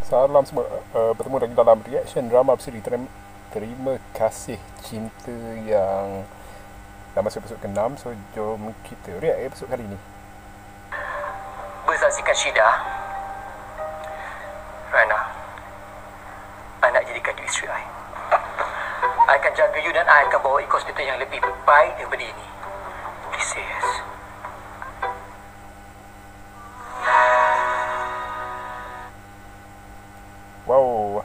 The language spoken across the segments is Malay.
Salam semua, bertemu lagi dalam reaction drama bersiri Terima Kasih Cinta yang dah masuk episod ke-6. So jom kita react episod kali ni. Bersaksikan Syida, Rana, I nak jadikan you isteri I. I akan jaga you dan I akan bawa you ke hospital yang lebih baik daripada ini. Please say yes. Wow,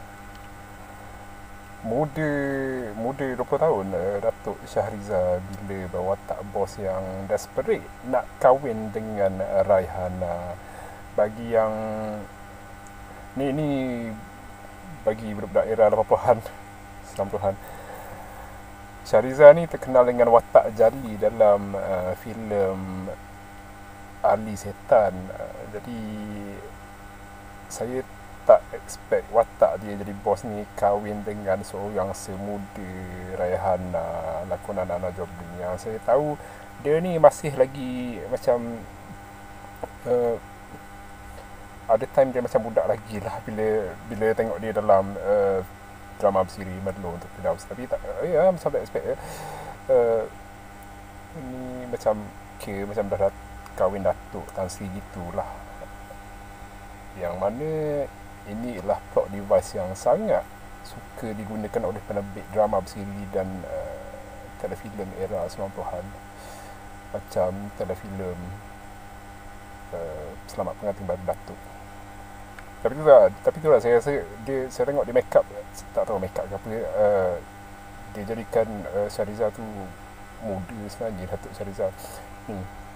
muda 20 tahun, Datuk Syahriza bila berwatak bos yang desperate nak kahwin dengan Raihana. Bagi yang ni bagi budak-budak era 80-an 90-an, Syahriza ni terkenal dengan watak jali dalam filem Ali Setan. Jadi saya tak expect watak dia jadi bos ni kahwin dengan seorang semuda Raihana, lakonan Ana Joblin, yang saya tahu dia ni masih lagi macam ada time dia macam budak lagi lah bila tengok dia dalam drama bersiri Merlo untuk Firdaus. Tapi tak, macam tak expect ni macam macam dah kahwin Datuk Tan Sri gitulah, yang mana ini adalah plot device yang sangat suka digunakan oleh penerbit drama bersiri dan telefilm era 90-an, macam telefilm Selamat Pengantin Baru Datuk. Tapi tu lah saya rasa saya tengok dia make up, tak tahu make up ke apa, dia jadikan Syahriza tu muda sebenarnya, Datuk Syahriza ni.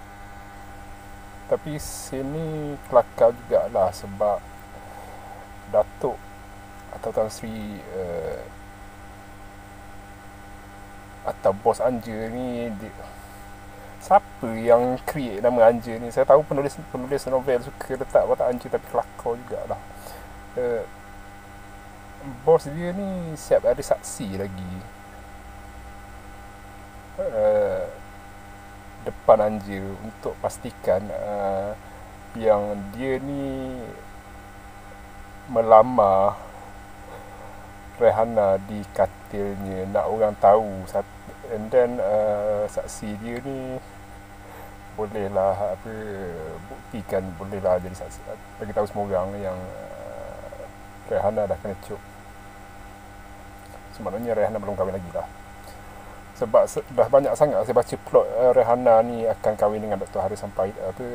Tapi sini kelakar jugalah sebab Datuk atau Tan Sri atau bos Anja ni siapa yang create nama Anja ni? Saya tahu penulis novel suka letak watak Anja, tapi kelakar jugalah. Bos dia ni siap ada saksi lagi depan Anja untuk pastikan yang dia ni melamar Raihana di katilnya, nak orang tahu. And then saksi dia ni bolehlah buktikan, bolehlah jadi saksi, bagi tahu semua orang yang Raihana dah kena cop. Sebenarnya Raihana belum kahwin lagi lah, sebab dah banyak sangat saya baca plot Raihana ni akan kahwin dengan Dr. Haris sampai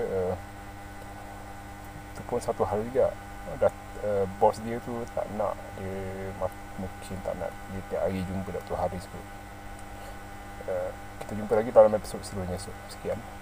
itu pun satu hal juga. Bos dia tu tak nak dia, mungkin tak nak dia tiap hari jumpa Dr. Haris pun. Kita jumpa lagi dalam episod seterusnya. Sekian.